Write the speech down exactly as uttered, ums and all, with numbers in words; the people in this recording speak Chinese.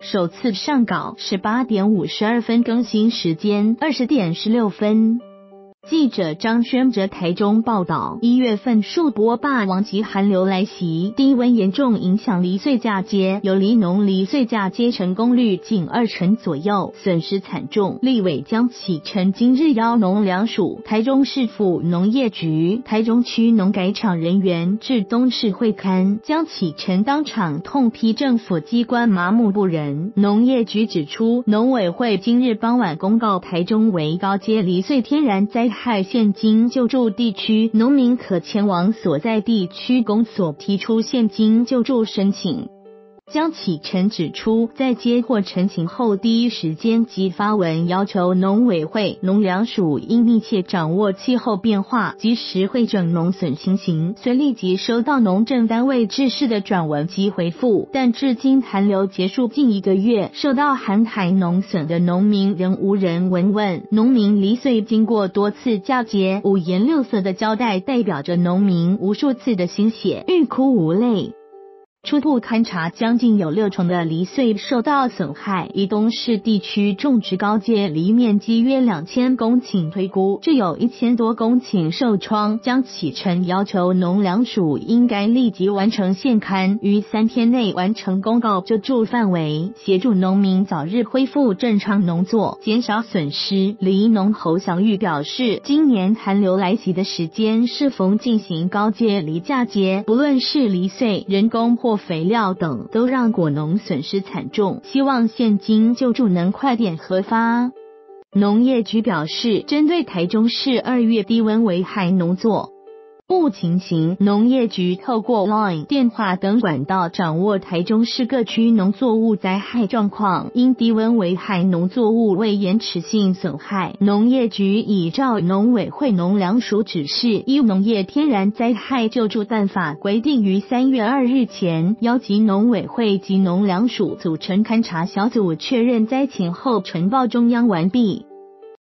首次上稿十八点五十二分，更新时间二十点十六分。记者张轩哲台中报道，一月份数波霸王级寒流来袭，低温严重影响梨穗嫁接，有梨农梨穗嫁接成功率近二成左右，损失惨重。立委江启臣今日邀农粮署、台中市府农业局、台中区农改场人员至东市会勘，江启臣当场痛批政府机关麻木不仁。农业局指出，农委会今日傍晚公告，台中为高阶梨穗天然灾害现金救助地区，农民可前往所在地区公所提出现金救助申请。江启臣指出，在接获陈情后，第一时间即发文要求农委会、农粮署应密切掌握气候变化，及时汇整农损情形，虽立即收到农政单位制式的转文及回复，但至今寒流结束近一个月，受到寒台农损的农民仍无人闻问。农民梨穗经过多次嫁接，五颜六色的胶带代表着农民无数次的心血，欲哭无泪。初步勘查，将近有六成的梨穗受到损害。以东市地区种植高阶梨面积约两千公顷，推估只有一千多公顷受创。江启臣要求农粮署应该立即完成现勘，于三天内完成公告救助范围，协助农民早日恢复正常农作，减少损失。梨农侯祥玉表示，今年寒流来袭的时间适逢进行高阶梨嫁接，不论是梨穗、人工或肥料等，都让果农损失惨重，希望现金救助能快点核发。农业局表示，针对台中市二月低温危害农作物情形，农业局透过 Line、电话等管道掌握台中市各区农作物灾害状况，因低温危害农作物未延迟性损害，农业局依照农委会农粮署指示，依农业天然灾害救助办法规定，于三月二日前邀集农委会及农粮署组成勘查小组，确认灾情后呈报中央完毕。